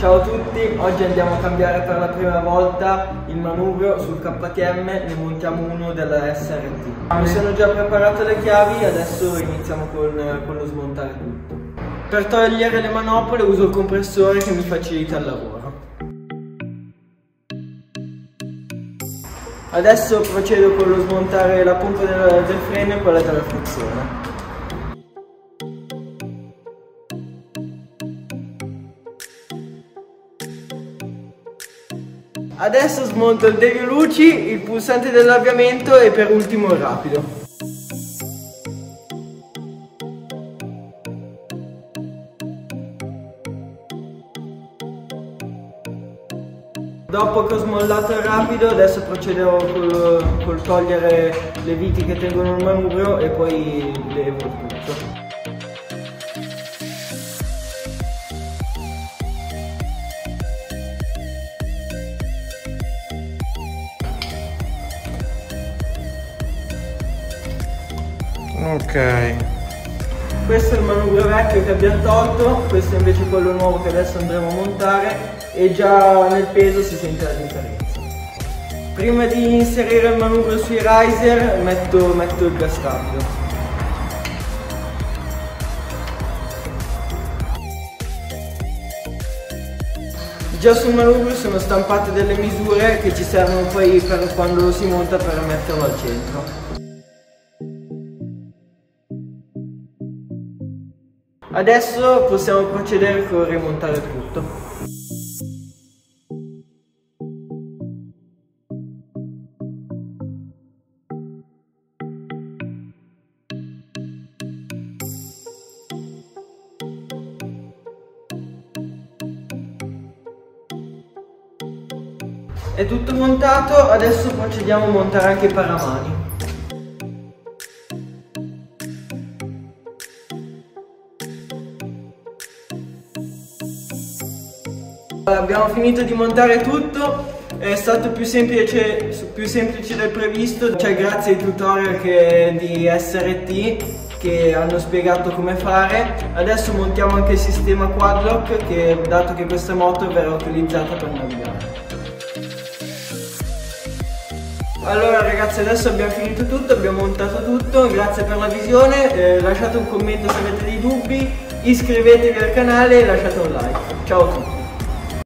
Ciao a tutti, oggi andiamo a cambiare per la prima volta il manubrio sul KTM, ne montiamo uno della SRT. Mi sono già preparato le chiavi, adesso iniziamo con lo smontare tutto. Per togliere le manopole uso il compressore che mi facilita il lavoro. Adesso procedo con lo smontare la pompa del freno e quella della frizione. Adesso smonto il devioluci, il pulsante dell'avviamento e per ultimo il rapido. Dopo che ho smollato il rapido, adesso procederò col togliere le viti che tengono il manubrio e poi levo tutto. Ok. Questo è il manubrio vecchio che abbiamo tolto, questo è invece quello nuovo che adesso andremo a montare e già nel peso si sente la differenza. Prima di inserire il manubrio sui riser metto il gas rapido. Già sul manubrio sono stampate delle misure che ci servono poi per quando lo si monta per metterlo al centro. Adesso possiamo procedere con rimontare tutto. È tutto montato, adesso procediamo a montare anche i paramani. Abbiamo finito di montare tutto, è stato più semplice del previsto, cioè grazie ai tutorial di SRT che hanno spiegato come fare. Adesso montiamo anche il sistema quadlock, dato che questa moto verrà utilizzata per navigare. Allora ragazzi, adesso abbiamo finito tutto, abbiamo montato tutto, grazie per la visione, lasciate un commento se avete dei dubbi, iscrivetevi al canale e lasciate un like. Ciao a tutti!